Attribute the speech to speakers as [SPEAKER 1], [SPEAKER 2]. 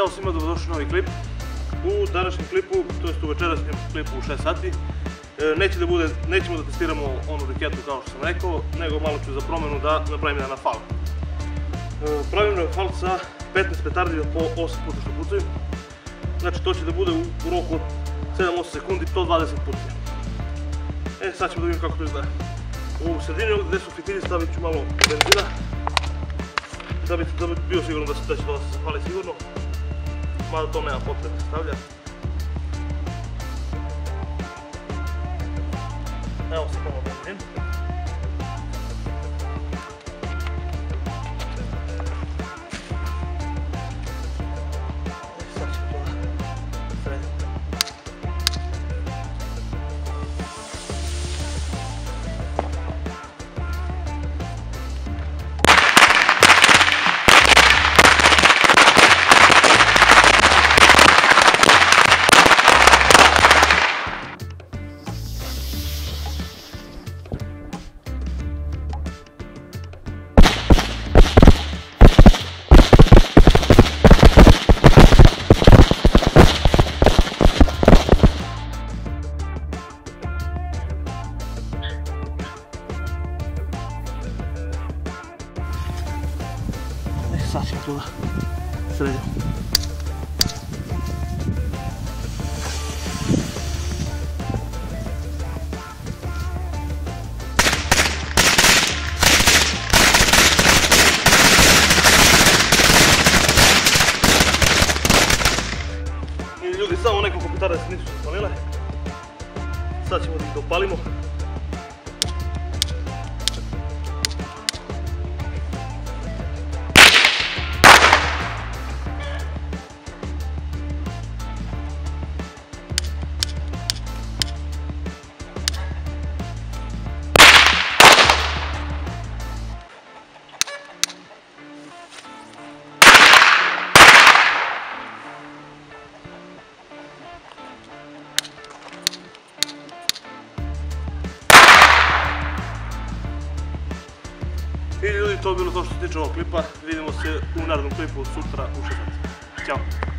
[SPEAKER 1] Ćao svima, dobrodošli u novi klip. U današnjem klipu, to jest u večerašnjem klipu u 6 sati, nećemo da testiramo onu raketu kao što sam rekao, nego malo ću za promjenu da napravim jedan rafal. Pravim rafal sa 15 petardi po 8 puta što pucaju. Znači to će da bude u roku od 7-8 sekundi, to 20 puta. Sad ćemo da vidimo kako to izgleda. U sredini ovdje gdje su fitili stavit ću malo benzina, da bi bio sigurno da će to se zapali sigurno, mada to nema potrebe stavlja. Evo se malo benzin. Sad ćemo to da sredimo. Sad ćemo to da sredimo. I ljudi, samo nekoliko petarda se nisu zapalile. Sad ćemo da ih dopalimo. I ljudi, to je bilo to što se tiče ovog klipa. Vidimo se u narednom klipu sutra u 6 sati. Ćao!